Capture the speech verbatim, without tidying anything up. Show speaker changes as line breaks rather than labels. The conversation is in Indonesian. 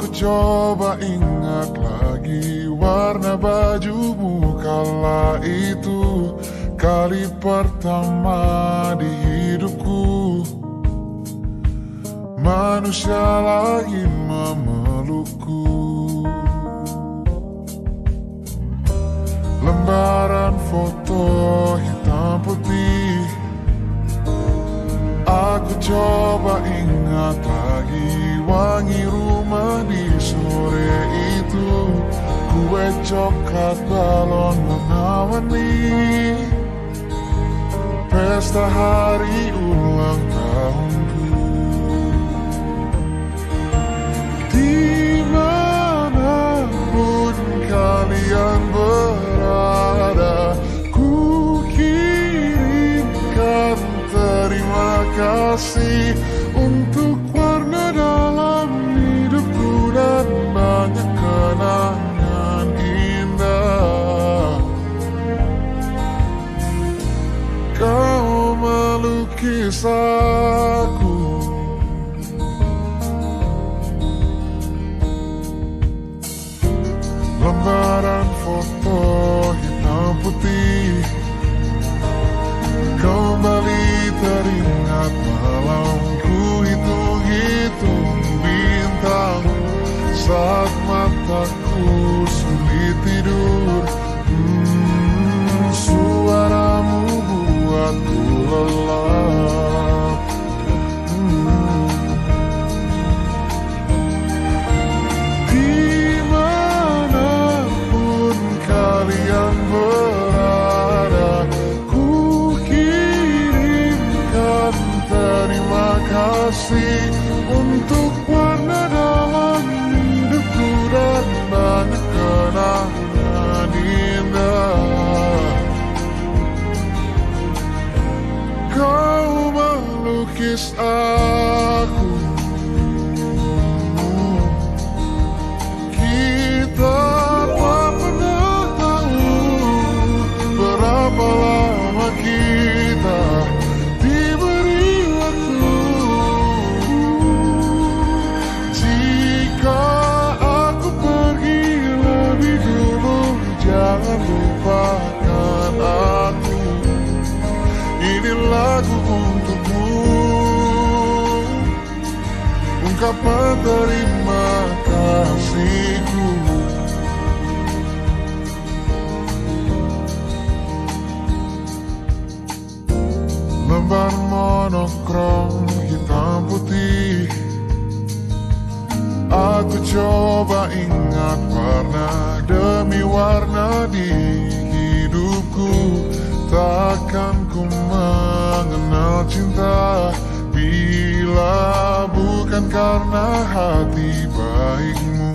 Aku coba ingat lagi warna bajumu kala itu, kali pertama di hidupku. Manusia lain memelukku. Lembaran foto hitam putih. Aku coba ingat lagi wangi rumah di sore itu. Kue coklat, balon warna-warni, pesta hari ulang tahunku. Dimanapun kalian berada, ku kirimkan terima kasih untuk warna dalam hidupku dan banyak kenangan indah. Kau melukis aku, lembaran foto hitam putih. Kembali teringat malam ku hitung-hitung bintang saat mataku sulit tidur. Hmm, suaramu buatku lelap. Hmm. Dimanapun kalian berada, ku kirimkan terima kasih untuk warna dalam hidupku dan banyak kenangan indah. Kau melukis aku. Kita tak pernah tahu berapa lama kita diberi waktu. Jika aku pergi lebih dulu, jangan lupakan aku. Ini lagu untukmu, ungkapan terima kasihku. Lembar monokrom hitam putih. Aku coba ingat warna demi warna di hidupku. Takkan ku mengenal cinta bila bukan karena hati baikmu.